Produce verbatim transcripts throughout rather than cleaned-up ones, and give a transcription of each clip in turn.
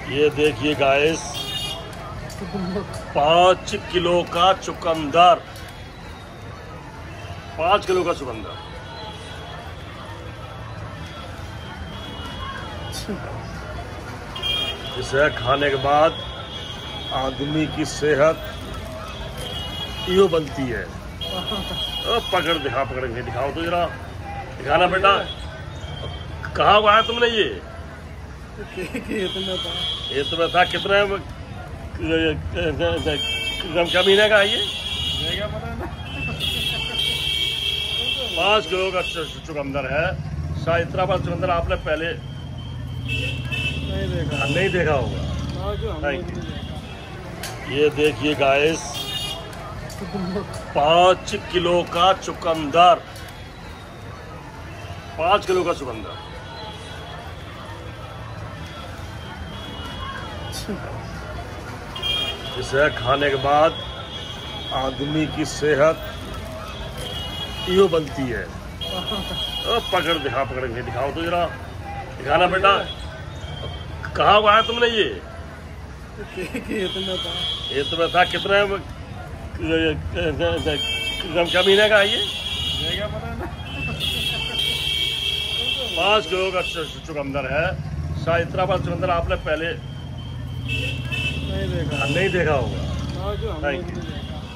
ये देखिए गाइस, पाँच किलो का चुकंदर, पाँच किलो का चुकंदर। इसे खाने के बाद आदमी की सेहत यूं बनती है। ओ, पकड़ दिखा, पकड़ के दिखाओ तो जरा, दिखाना बेटा। कहाँ हुआ है तुमने ये? ये तुम्हें था कितने क्या महीने का है ये? पाँच किलो का चुकंदर है। शायद इतना बड़ा चुकंदर आपने पहले नहीं देखा नहीं देखा होगा। Thank you. ये देखिए गाइस, पाँच किलो का चुकंदर, पाँच किलो का चुकंदर। इसे खाने के बाद आदमी की सेहत यूं बनती है। ओ, पकड़ दिखा, पकड़ के दिखाओ तो जरा, दिखाना बेटा। कहाँ हुआ है तुमने ये? ये तुम्हें था कितने क्या महीने का है ये? पाँच किलो का चुकंदर है। शायद इतना बड़ा चुकंदर आपने पहले नहीं देखा नहीं देखा होगा। Thank you.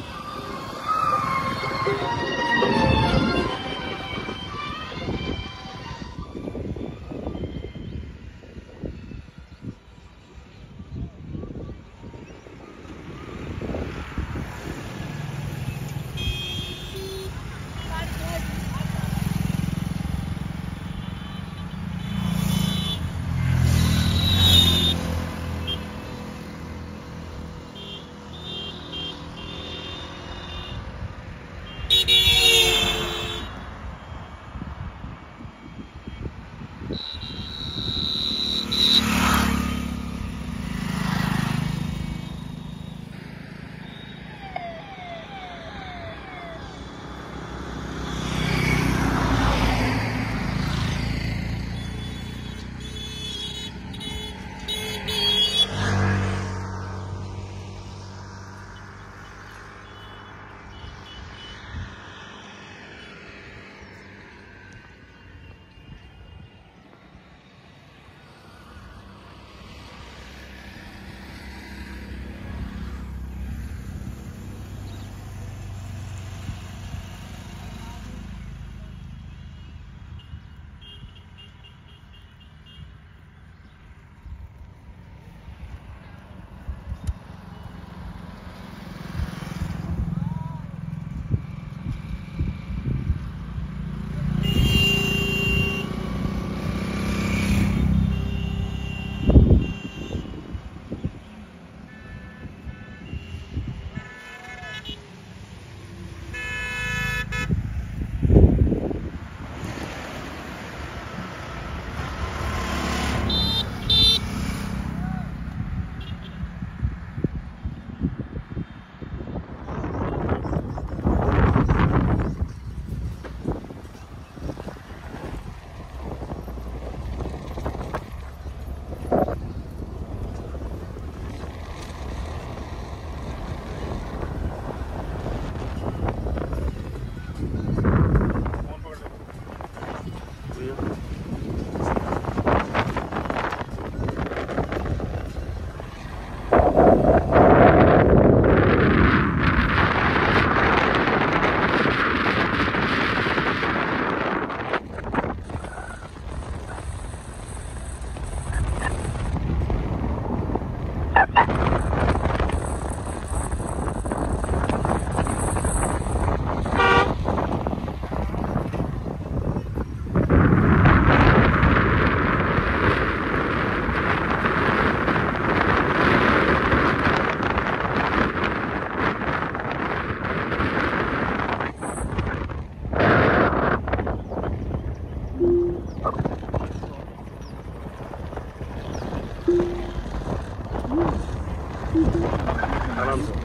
आराम से।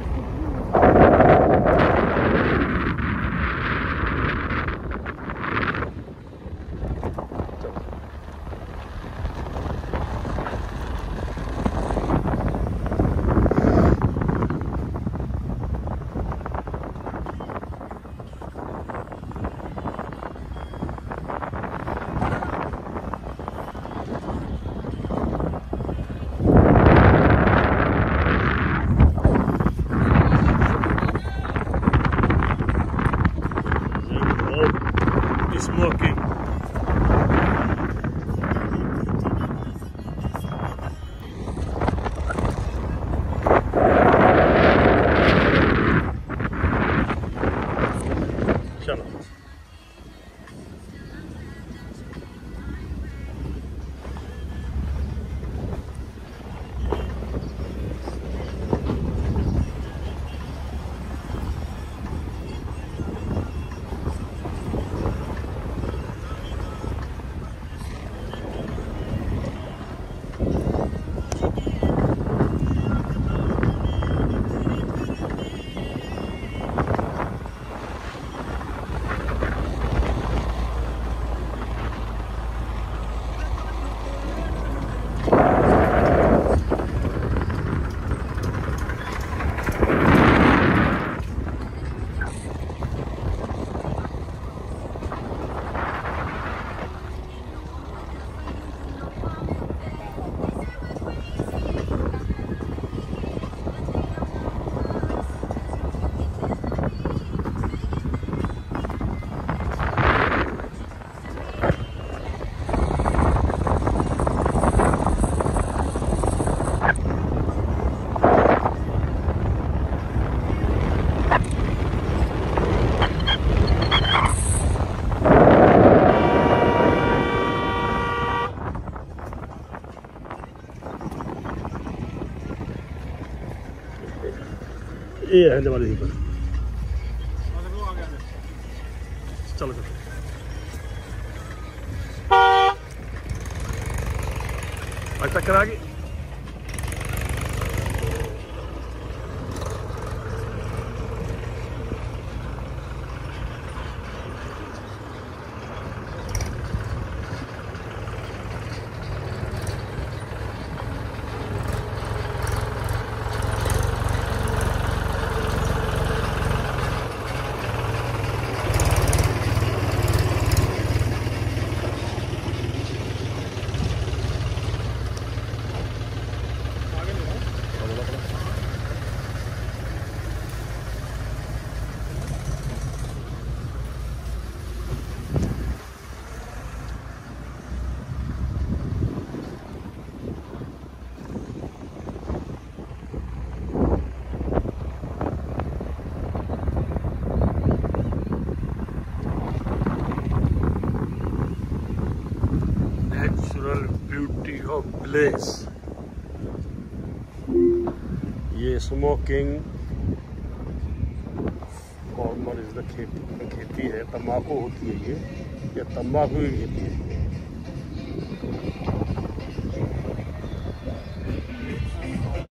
ये है वाली पर चलो चलो आज तक करा गई ब्यूटी ऑफ प्लेस। ये स्मोकिंग फार्मर इस द खेती खेती है, तंबाकू होती है ये, या तंबाकू की खेती है।